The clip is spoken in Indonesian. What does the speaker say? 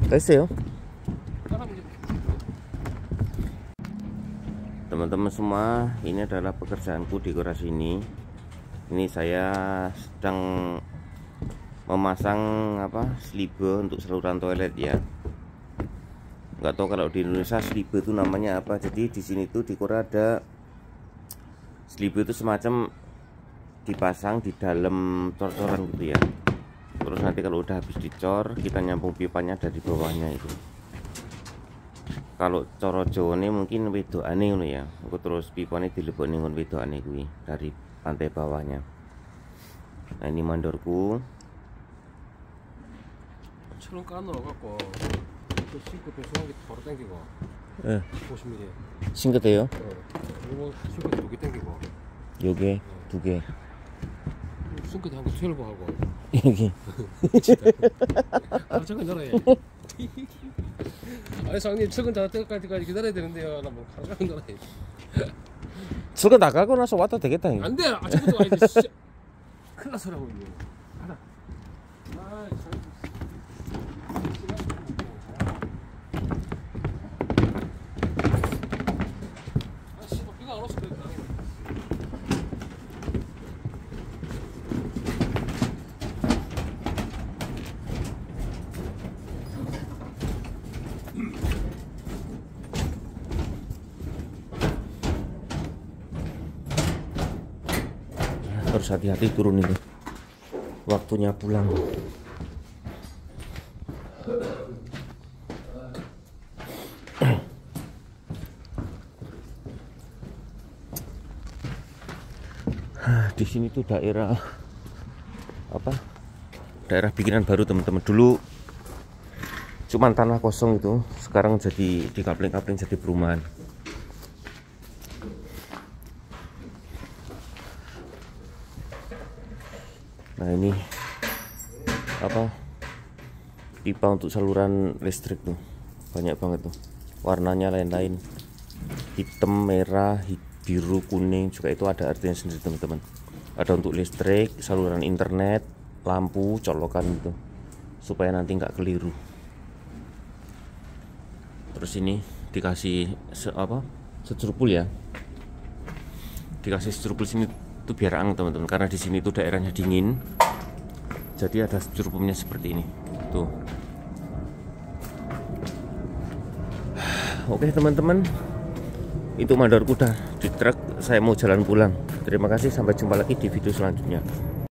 됐어요. Teman-teman semua, ini adalah pekerjaanku di garasi ini. Ini saya sedang memasang slibe untuk saluran toilet ya. Nggak tahu kalau di Indonesia slibe itu namanya apa. Jadi di sini tuh di Korea ada slibe itu semacam dipasang di dalam cor-coran gitu ya. Terus nanti kalau udah habis dicor, kita nyambung pipanya dari bawahnya itu. Kalau coro Jawane mungkin wedokane ngono ya. Aku terus pipane dilebokne ngon wedokane kuwi dari lantai bawahnya. Nah, ini mandorku. 처럼 까놓아갖고 또 싱크 배수한 게 바로 당기고. 예. 50mm. 싱크대요? 이거 싱크 2개 당기고. 요게 2개. 싱크 한개 12 하고. 여기. 아 잠깐 놀아야. 아니 상님 출근 다 때까지 기다려야 되는데요. 나뭐 잠깐 놀아야. 출근 나가고 나서 왔다 되겠다. 안 돼. 아침부터 와야지. 큰일 났어라고 이거. 하나. 아, 비가 안 왔을 때. Harus hati-hati turun itu. Waktunya pulang. Di sini tuh daerah daerah bikinan baru teman-teman. Dulu cuman tanah kosong itu, sekarang jadi dikapling-kapling jadi perumahan. Nah, ini pipa untuk saluran listrik tuh banyak banget tuh, warnanya lain-lain, hitam, merah, biru, kuning juga. Itu ada artinya sendiri teman-teman. Ada untuk listrik, saluran internet, lampu, colokan itu supaya nanti nggak keliru. Terus ini dikasih setrupul ya, dikasih setrupul sini tuh biar anget teman-teman, karena di sini tuh daerahnya dingin, jadi ada setrupulnya seperti ini tuh. Oke teman-teman, itu mandorku udah di truk, saya mau jalan pulang. Terima kasih, sampai jumpa lagi di video selanjutnya.